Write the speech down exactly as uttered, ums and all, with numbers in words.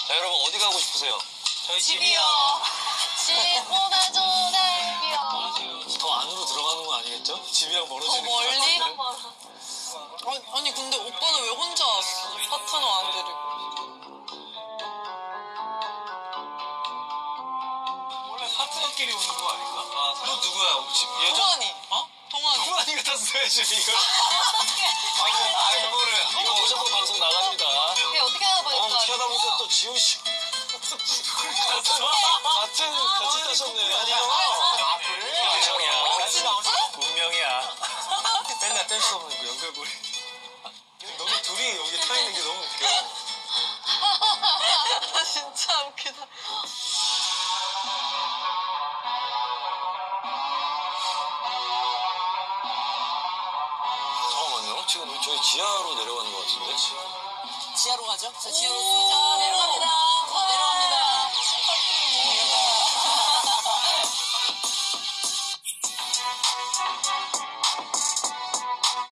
자, 여러분 어디 가고 싶으세요? 저희 집이요. 집보다 좋을게요. 더 안으로 들어가는 거 아니겠죠? 집이랑 멀어지는 더 멀리? 거 아니, 아니 근데 오빠는 왜 혼자 왔어? 파트너 안 데리고. 원래 파트너끼리 오는 거 아닌가? 아, 너 누구야? 집 여자? 동환이. 어? 동환이. 동환이가 탔어야지 이거. 아, 이거를 이거 무조건 방송 나갑니다. 그게 어떻게 하다 어, 보니까. 어떻게 하다 보니까 또 지훈 씨. 같은 같은 같이 타셨네. 아니요. 아, 그래? 운명이야. 어, 진짜? 운명이야. 맨날 뗄 수 없는 그 연결고리. 너무 둘이 여기 타 있는 게 너무 웃겨. 아, 진짜 웃기다. 잠깐만요. 지금 저희 지하로 내려가는 것 같은데? 지하로 가죠? 자, 지하로 오, 쏘자. 내려갑니다. 와.